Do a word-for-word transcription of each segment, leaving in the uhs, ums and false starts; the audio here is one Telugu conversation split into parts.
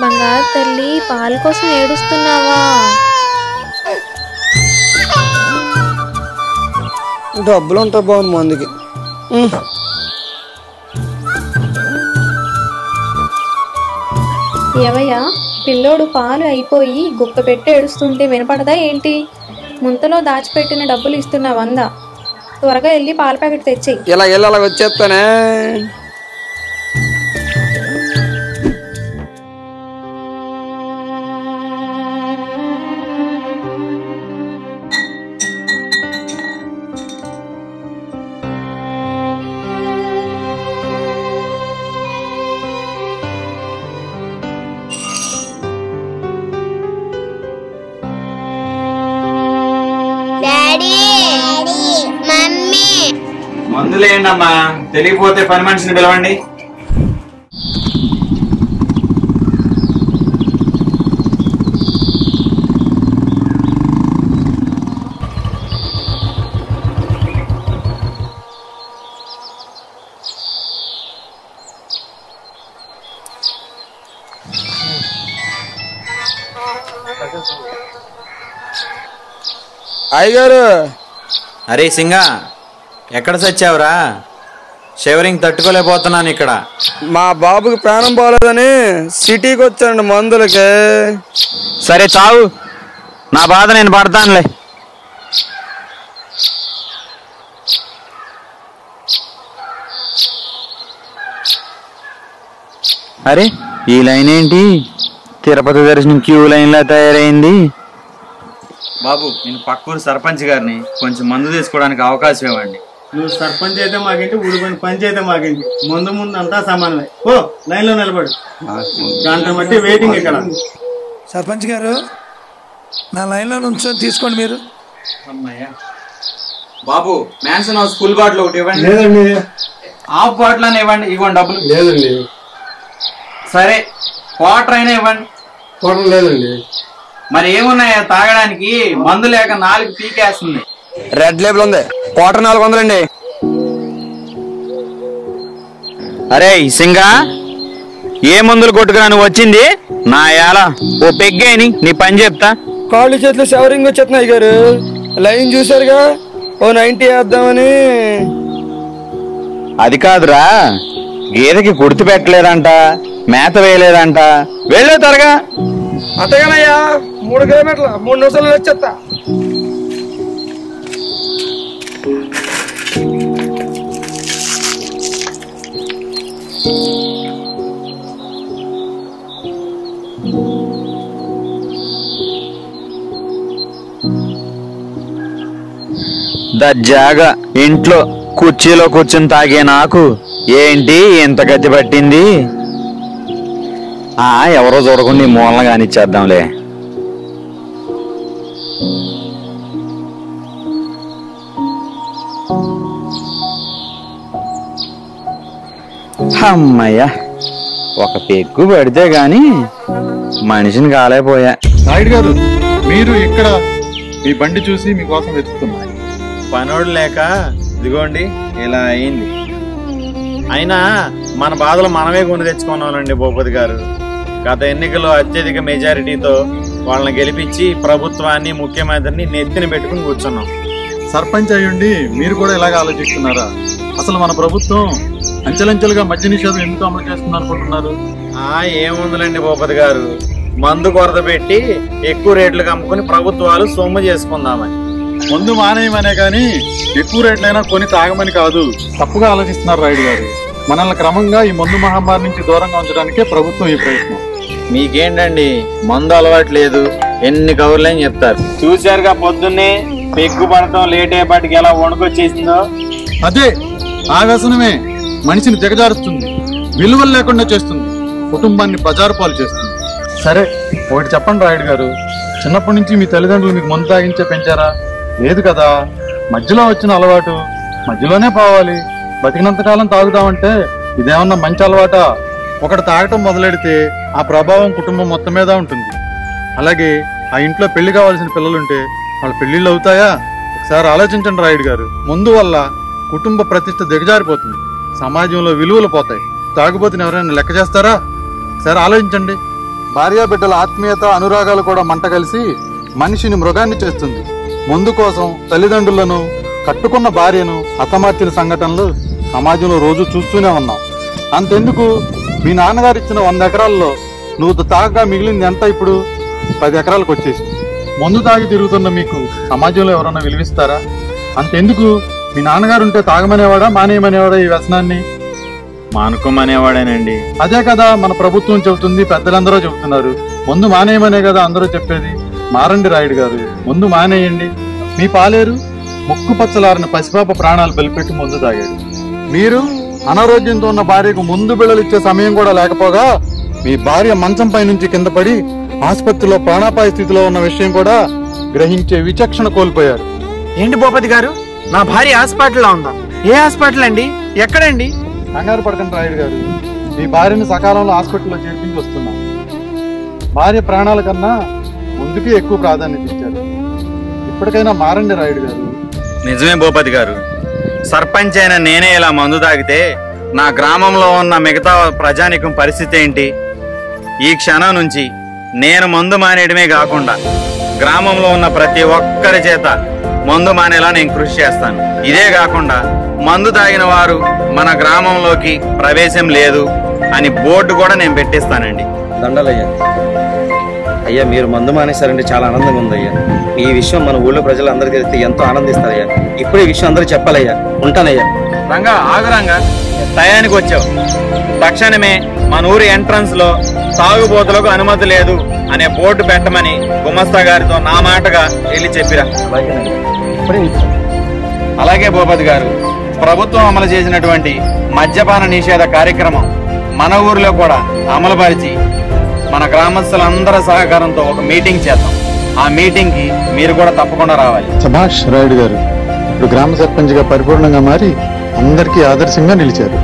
బంగారు తల్లి పాల కోసం ఏడుస్తున్నావా? డబ్బులు ఉంటాయి బాగుంది మందికి. ఏవయ్యా, పిల్లోడు పాలు అయిపోయి గుక్క పెట్టి ఏడుస్తుంటే వినపడదా ఏంటి? ముంతలో దాచిపెట్టిన డబ్బులు ఇస్తున్నా వంద. త్వరగా వెళ్ళి పాల ప్యాకెట్ తెచ్చేయి. ఇలా వెళ్ళి అలా వచ్చేస్తానే. మందులేండి అమ్మా, తెలియపోతే పని మనిషిని పిలవండి. అయ్యగారు. అరే సింగా, ఎక్కడ చచ్చావురా? షివరింగ్ తట్టుకోలేకపోతున్నాను ఇక్కడ. మా బాబుకి ప్రాణం పోలేదని సిటీకి వచ్చానండి మందులకి. సరే తావు, నా బాధ నేను పడతానులే. అరే ఈ లైన్ ఏంటి? తిరుపతి దర్శనం క్యూ లైన్ లా తయారైంది. బాబు, నేను పక్కూరు సర్పంచ్ గారిని, కొంచెం మందు తీసుకోవడానికి అవకాశం ఇవ్వండి. నువ్వు సర్పంచ్ అయితే మాకేంటి, ఊడిపోయిన పంచి అయితే మాకేంటి, ముందు ముందు అంతా సమానమే. ఓ లైన్ లో నిలబడు, గంట బట్టి వెయిటింగ్ ఇక్కడ. సర్పంచ్ గారు, నా లైన్ లో నుంచొని తీసుకోండి మీరు. అమ్మయ్యా. బాబు, మ్యాన్సన్ హౌస్ ఫుల్ బాటిల్ ఒకటి ఇవ్వండి. లేదండి. హాఫ్ బాటిల్ అని ఇవ్వండి. ఇవ్వండి డబ్బులు. లేదండి. సరే క్వార్టర్ అయినా ఇవ్వండి. క్వార్టర్ లేదండి. మరి ఏమున్నాయా తాగడానికి? మందు లేక నాలుగు పీకేస్తుంది. రెడ్ లేబుల్ ఉంది, క్వార్టర్ నాలుగు వందలండి. అరే సింగా, ఏ మందులు కొట్టుకురా నువ్వు వచ్చింది? నా యాల ఓ పెగ్గేని నీ పని చెప్తా. కాళ్ళు చేతులు షవరింగ్ వచ్చేస్తున్నాయి గారు. లైన్ చూసారుగా, ఓ నైన్టీ వేద్దామని. అది కాదురా, గేదెకి కుర్తి పెట్టలేదంట, మేత వేయలేదంట. వెళ్ళే త్వరగా. అంతేగానయ్యా, మూడు కిలోమీటర్ల మూడు నిమిషాలు వచ్చేస్తా. దర్జాగా ఇంట్లో కుర్చీలో కూర్చుని తాగే నాకు ఏంటి ఎంత గతి పట్టింది? ఆ ఎవరో చూడకుండా మూలన కానిచ్చేద్దాంలే. అమ్మయ్యా, ఒక పెగ్గు పడితే గాని మనిషిని కాలేపోయా. నాయుడు గారు, మీరు ఇక్కడ మీ బండి చూసి మీకోసం వెతుకుతున్నా. పనోడు లేక ఇదిగోండి ఇలా అయింది. అయినా మన బాధలు మనమే కొని తెచ్చుకున్నామండి భూపతి గారు. గత ఎన్నికల్లో అత్యధిక మెజారిటీతో వాళ్ళని గెలిపించి ప్రభుత్వాన్ని, ముఖ్యమంత్రిని నెత్తిన పెట్టుకుని కూర్చున్నాం. సర్పంచ్ అయ్యుండి మీరు కూడా ఇలాగ ఆలోచిస్తున్నారా? అసలు మన ప్రభుత్వం అంచెలంచెలుగా మద్య నిషేధం ఎందుకు అమలు చేస్తుంది అనుకుంటున్నారు? ఆ ఏముందిలేండి భూపతి గారు, మందు కొరత పెట్టి ఎక్కువ రేట్లకు అమ్ముకుని ప్రభుత్వాలు సొమ్ము చేసుకుందామని. ముందు మానేయమనే కానీ ఎక్కువ రేట్లైనా కొని తాగమని కాదు. తప్పుగా ఆలోచిస్తున్నారు రాయుడు గారు. మనల్ని క్రమంగా ఈ మందు మహమ్మారి నుంచి దూరంగా ఉంచడానికే ప్రభుత్వం ఈ ప్రయత్నం. మీకేంటండి మందు అలవాటు లేదు, ఎన్ని కవర్లని చెప్తారు. చూశారుగా పొద్దున్నే పెగ్గు పడటం లేట్ అయ్యేపాటికి ఎలా వణుకొచ్చేసిందో. అదే ఆ వ్యసనమే మనిషిని దిగజారుస్తుంది, విలువలు లేకుండా చేస్తుంది, కుటుంబాన్ని బజారు పాలు చేస్తుంది. సరే ఒకటి చెప్పండి రాయుడు గారు, చిన్నప్పటి నుంచి మీ తల్లిదండ్రులు మీకు మందు తాగించే పెంచారా? లేదు కదా. మధ్యలో వచ్చిన అలవాటు మధ్యలోనే పోవాలి. బతికినంతకాలం తాగుదామంటే ఇదేమన్నా మంచి అలవాట? ఒకటి తాగటం మొదలెడితే ఆ ప్రభావం కుటుంబం మొత్తం మీద ఉంటుంది. అలాగే ఆ ఇంట్లో పెళ్లి కావాల్సిన పిల్లలుంటే వాళ్ళ పెళ్లిళ్ళు అవుతాయా? ఒకసారి ఆలోచించండి రాయుడు గారు. ముందు వల్ల కుటుంబ ప్రతిష్ట దిగజారిపోతుంది, సమాజంలో విలువలు పోతాయి. తాగుబోతుని ఎవరైనా లెక్క చేస్తారా? ఒకసారి ఆలోచించండి. భార్యాబిడ్డల ఆత్మీయత అనురాగాలు కూడా మంట కలిసి మనిషిని మృగాన్ని చేస్తుంది. ముందు కోసం తల్లిదండ్రులను, కట్టుకున్న భార్యను హతమార్చిన సంఘటనలు సమాజంలో రోజు చూస్తూనే ఉన్నాం. అంతెందుకు, మీ నాన్నగారు ఇచ్చిన వంద ఎకరాల్లో నువ్వు తాగగా మిగిలింది ఎంత? ఇప్పుడు పది ఎకరాలకు వచ్చేసి. ముందు తాగి తిరుగుతున్న మీకు సమాజంలో ఎవరన్నా విలువిస్తారా? అంతెందుకు, మీ నాన్నగారు ఉంటే తాగమనేవాడా, మానేయమనేవాడా ఈ వ్యసనాన్ని? మానుకోమనేవాడేనండి. అదే కదా మన ప్రభుత్వం చెబుతుంది, పెద్దలందరూ చెబుతున్నారు. ముందు మానేయమనే కదా అందరూ చెప్పేది. మారండి రాయుడు గారు, ముందు మానేయండి. మీ పాలేరు ముక్కు పచ్చలారిన పసిపాప ప్రాణాలు బలిపెట్టి ముందు తాగాడు. మీరు అనారోగ్యంతో ఉన్న భార్యకు ముందు బిళ్ళలు ఇచ్చే సమయం కూడా లేకపోగా మీ భార్య మంచం పై నుంచి కింద పడి ఆసుపత్రిలో ప్రాణాపాయ స్థితిలో ఉన్న విషయం కూడా గ్రహించే విచక్షణ కోల్పోయారు. ఏంటి భూపతి గారు, నా భార్య హాస్పిటల్లో ఉందా? ఏ హాస్పిటల్ అండి? ఎక్కడండి? కంగారు పడకండి రాయుడు గారు, మీ భార్యను సకాలంలో హాస్పిటల్లో చేర్పించి వస్తున్నాం. భార్య ప్రాణాల కన్నా ముందుకే ఎక్కువ ప్రాధాన్యత ఇచ్చారు. ఇప్పటికైనా మారండి రాయుడు గారు. నిజమే భూపతి గారు, సర్పంచ్ అయిన నేనే ఇలా మందు తాగితే నా గ్రామంలో ఉన్న మిగతా ప్రజానికం పరిస్థితి ఏంటి? ఈ క్షణం నుంచి నేను మందు మానేయడమే కాకుండా గ్రామంలో ఉన్న ప్రతి ఒక్కరి చేత మందు మానేలా నేను కృషి చేస్తాను. ఇదే కాకుండా మందు తాగిన వారు మన గ్రామంలోకి ప్రవేశం లేదు అని బోర్డు కూడా నేను పెట్టిస్తానండి. దండలయ్యా. అయ్యా, మీరు మందు మానేశారంటే చాలా ఆనందంగా ఉందయ్యా. ఈ విషయం మన ఊళ్ళో ప్రజలందరికీ తెలిస్తే ఎంతో ఆనందిస్తారయ్యా. ఇప్పుడు ఈ విషయం అందరూ చెప్పాలయ్యా. ఉంటానయ్యా. రంగా, ఆగురంగా, టయానికి వచ్చావు. తక్షణమే మన ఊరి ఎంట్రన్స్ లో తాగుబోతులకు అనుమతి లేదు అనే బోర్డు పెట్టమని గుమస్తా గారితో నా మాటగా వెళ్ళి చెప్పిరా. అలాగే భూపతి గారు, ప్రభుత్వం అమలు చేసినటువంటి మద్యపాన నిషేధ కార్యక్రమం మన ఊరిలో కూడా అమలుపరిచి మన గ్రామస్తులందరి సహకారంతో ఒక మీటింగ్ చేద్దాం. ఆ మీటింగ్ కి మీరు కూడా తప్పకుండా రావాలి. సభాష్ రాయుడు గారు, ఇప్పుడు గ్రామ సర్పంచ్ గా పరిపూర్ణంగా మారి అందరికీ ఆదర్శంగా నిలిచారు.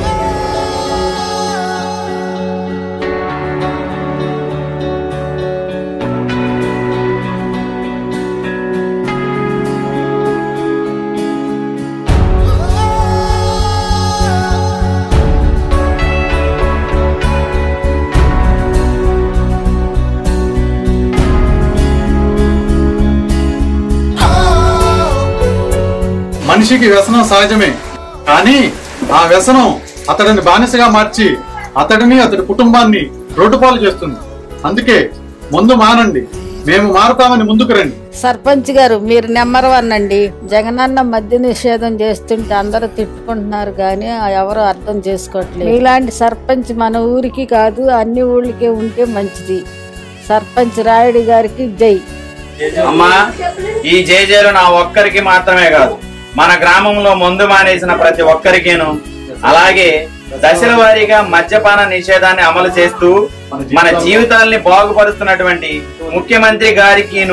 మనిషికి వ్యసనం సహజమే, కానీ ఆ వ్యసనం అతడిని బానిసగా మార్చి అతడిని, అతడి కుటుంబాన్ని రోడ్డుపాలు చేస్తుంది. అందుకే ముందు మానండి, మేము మారుతామని ముందుకు రండి. సర్పంచ్ గారు, మీరు నెంబర్ వన్ అండి. జగనన్న మద్య నిషేధం చేస్తుంటే అందరూ తిట్టుకుంటున్నారు, కానీ ఎవరు అర్థం చేసుకోవట్లేదు. ఇలాంటి సర్పంచ్ మన ఊరికి కాదు, అన్ని ఊళ్ళకే ఉంటే మంచిది. సర్పంచ్ రాయుడు గారికి జై. అమ్మా, ఈ జేజేలు నా ఒక్కరికి మాత్రమే కాదు, మన గ్రామంలో మందు మానేసిన ప్రతి ఒక్కరికేను, అలాగే దశల వారీగా మద్యపాన నిషేధాన్ని అమలు చేస్తూ మన జీవితాల్ని బాగుపరుస్తున్నటువంటి ముఖ్యమంత్రి గారికిను,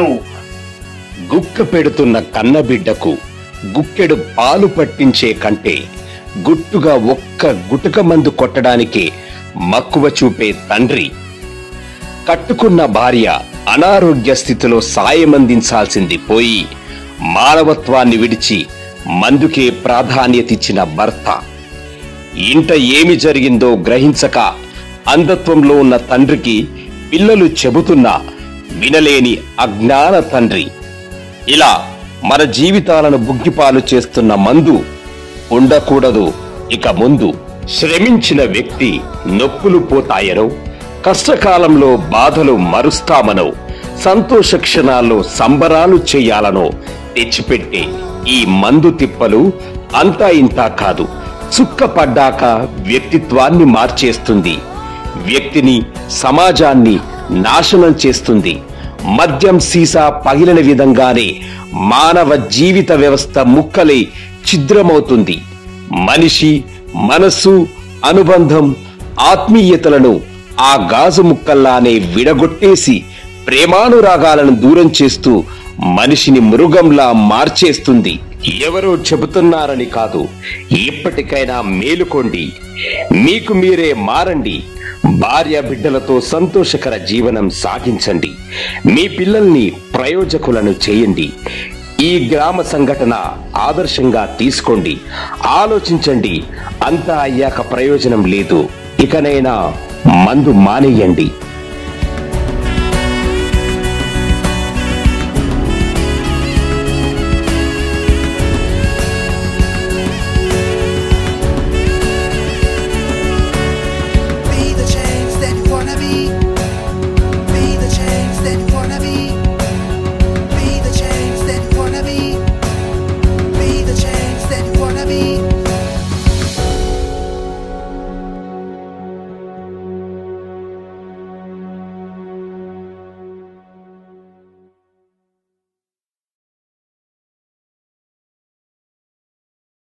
గుక్క పెడుతున్న కన్నబిడ్డకు గుక్కెడు పాలు పట్టించే కంటే గుట్టుగా ఒక్క గుటక మందు కొట్టడానికి మక్కువ చూపే తండ్రి, కట్టుకున్న భార్య అనారోగ్య స్థితిలో సాయమందించాల్సింది పోయి మానవత్వాన్ని విడిచి మందుకే ప్రాధాన్యతిచ్చిన భర్త, ఇంట ఏమి జరిగిందో గ్రహించక అంధత్వంలో ఉన్న తండ్రికి పిల్లలు చెబుతున్నా వినలేని అజ్ఞాన తండ్రి, ఇలా మన జీవితాలను బుగ్గిపాలు చేస్తున్న మందు ఉండకూడదు. ఇక ముందు శ్రమించిన వ్యక్తి నొప్పులు పోతాయనో, కష్టకాలంలో బాధలు మరుస్తామనో, సంతోష క్షణాల్లో సంబరాలు చేయాలనో తెచ్చిపెట్టే ఈ మందు తిప్పలు అంతా ఇంతా కాదు, చుక్క పడ్డాక వ్యక్తిత్వాన్ని మార్చేస్తుంది, వ్యక్తిని, సమాజాన్ని నాశనం చేస్తుంది. మద్యం సీసా పగిలిన విధంగానే మానవ జీవిత వ్యవస్థ ముక్కలై ఛిద్రమవుతుంది. మనిషి మనస్సు, అనుబంధం, ఆత్మీయతలను ఆ గాజు ముక్కల్లానే విడగొట్టేసి ప్రేమానురాగాలను దూరం చేస్తూ మనిషిని మృగంలా మార్చేస్తుంది. ఎవరో చెబుతున్నారని కాదు, ఇప్పటికైనా మేలుకోండి, మీకు మీరే మారండి. భార్య బిడ్డలతో సంతోషకర జీవనం సాగించండి. మీ పిల్లల్ని ప్రయోజకులను చేయండి. ఈ గ్రామ సంఘటన ఆదర్శంగా తీసుకోండి. ఆలోచించండి. అంతా అయ్యాక ప్రయోజనం లేదు, ఇకనైనా మందు మానేయండి.